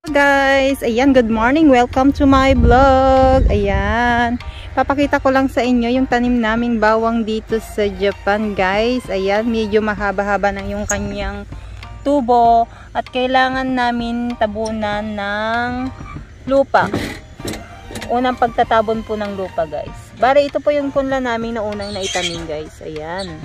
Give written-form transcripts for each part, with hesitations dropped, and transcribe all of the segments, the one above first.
Guys, ayan, good morning, welcome to my vlog. Ayan, papakita ko lang sa inyo yung tanim naming bawang dito sa Japan, guys. Ayan, medyo mahaba-haba na yung kanyang tubo at kailangan namin tabunan ng lupa. Unang pagtatabon po ng lupa, guys. Bale, ito po yung punla namin na unang naitanim, guys. Ayan,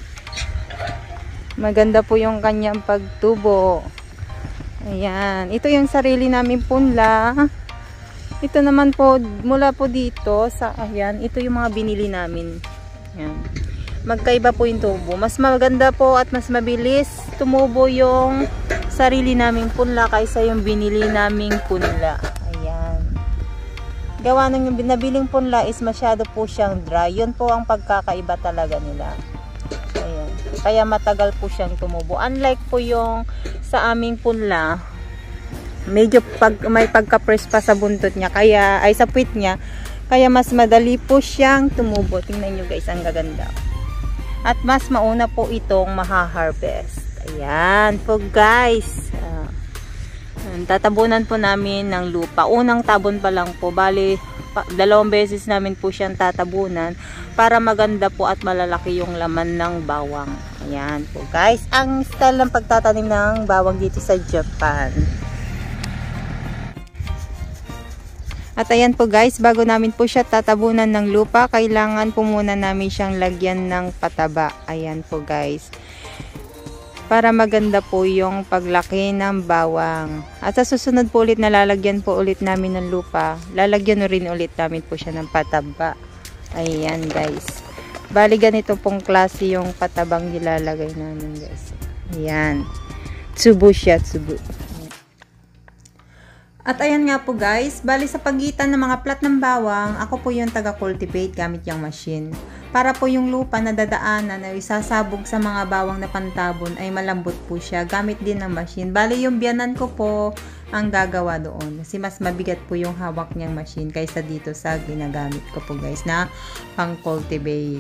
maganda po yung kanyang pagtubo. Ayan, ito yung sarili namin punla. Ito naman po, mula po dito sa, ayan, ito yung mga binili namin. Ayan, magkaiba po yung tubo. Mas maganda po at mas mabilis tumubo yung sarili naming punla kaysa yung binili naming punla. Ayan, gawa ng yung binabiling punla is masyado po siyang dry. Yun po ang pagkakaiba talaga nila. Ayan, kaya matagal po siyang tumubo. Unlike po yung sa aming punla, medyo may pagka-press pa sa buntot niya, kaya ay sa puwit niya, kaya mas madali po siyang tumubo. Tingnan nyo, guys, ang gaganda. At mas mauna po itong maha-harvest. Ayan po, guys. Tatabunan po namin ng lupa. Unang tabon pa lang po, bali dalawang beses namin po siyang tatabunan para maganda po at malalaki yung laman ng bawang. Ayan po, guys, ang style ng pagtatanim ng bawang dito sa Japan. At ayan po, guys, bago namin po siya tatabunan ng lupa, kailangan po muna namin siyang lagyan ng pataba. Ayan po, guys, para maganda po yung paglaki ng bawang. At sa susunod po ulit na lalagyan po ulit namin ng lupa, lalagyan rin ulit namin po siya ng pataba. Ayan, guys, bali ganito pong klase yung patabang nilalagay namin, guys. Ayan, tsubo siya, tsubo. At ayan nga po, guys, bali sa pagitan ng mga plat ng bawang, ako po yung taga-cultivate gamit yung machine. Para po yung lupa na dadaanan na isasabog sa mga bawang na pantabon ay malambot po siya gamit din ng machine. Bali yung biyanan ko po ang gagawa doon, kasi mas mabigat po yung hawak niyang machine kaysa dito sa ginagamit ko po, guys, na pang-cultivate.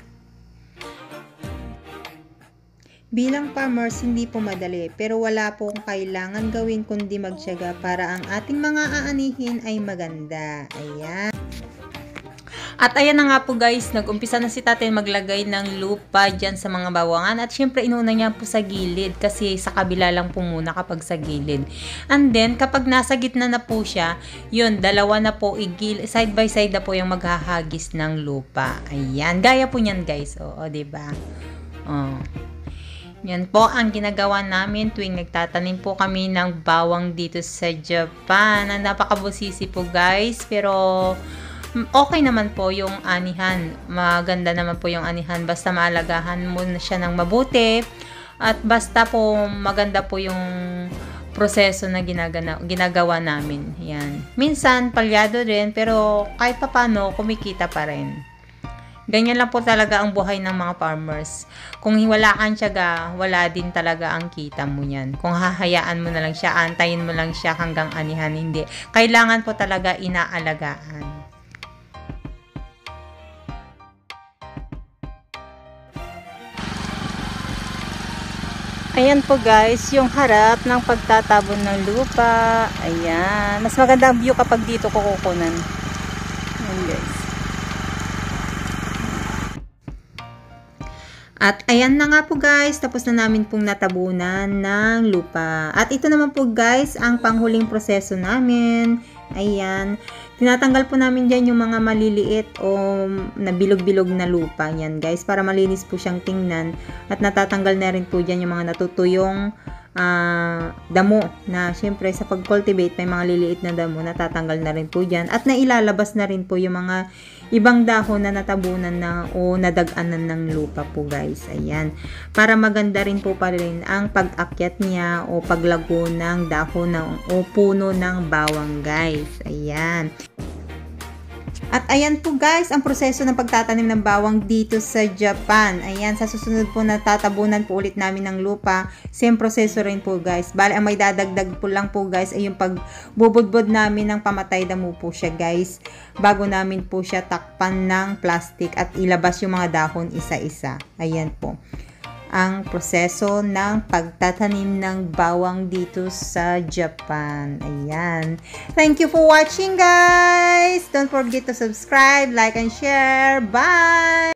Bilang farmers, hindi po madali, pero wala pong kailangan gawin kundi magtiyaga para ang ating mga aanihin ay maganda. Ayan. At ayan na nga po, guys, nag-umpisa na si tatay maglagay ng lupa dyan sa mga bawangan. At syempre inuna niya po sa gilid, kasi sa kabila lang po muna kapag sa gilid. And then kapag nasa gitna na po siya, yun, dalawa na po, side by side na po yung maghahagis ng lupa. Ayan, gaya po niyan, guys. Oo, diba? Oo. Yan po ang ginagawa namin tuwing nagtatanim po kami ng bawang dito sa Japan. Napakabusisi po, guys, pero okay naman po yung anihan. Maganda naman po yung anihan basta maalagahan mo na siya ng mabuti at basta po maganda po yung proseso na ginagawa namin. Yan. Minsan palyado rin, pero kahit papano kumikita pa rin. Ganyan lang po talaga ang buhay ng mga farmers. Kung wala kang tiyaga, wala din talaga ang kita mo yan. Kung hahayaan mo na lang siya, antayin mo lang siya hanggang anihan, hindi. Kailangan po talaga inaalagaan. Ayan po, guys, yung harap ng pagtatabon ng lupa. Ayan. Mas maganda ang view kapag dito ko kukunan. Ayan, guys. At ayan na nga po, guys, tapos na namin pong natabunan ng lupa. At ito naman po, guys, ang panghuling proseso namin. Ayan, tinatanggal po namin dyan yung mga maliliit o na bilog-bilog na lupa. Yan, guys, para malinis po siyang tingnan. At natatanggal na rin po dyan yung mga natutuyong damo na syempre sa pag-cultivate may mga liliit na damo, natatanggal na rin po dyan. At nailalabas na rin po yung mga ibang dahon na natabunan na o nadaganan ng lupa po, guys. Ayan, para maganda rin po pa rin ang pag-akyat niya o paglago ng dahon o puno ng bawang, guys. Ayan. At ayan po, guys, ang proseso ng pagtatanim ng bawang dito sa Japan. Ayan, sa susunod po na tatabunan po ulit namin ng lupa, same proseso rin po, guys. Bali, ang may dadagdag po lang po, guys, ay yung pagbubudbud namin ng pamatay damo po siya, guys, bago namin po siya takpan ng plastic at ilabas yung mga dahon isa-isa. Ayan po. ang proseso ng pagtatanim ng bawang dito sa Japan. Ayan. Thank you for watching, guys! Don't forget to subscribe, like, and share. Bye!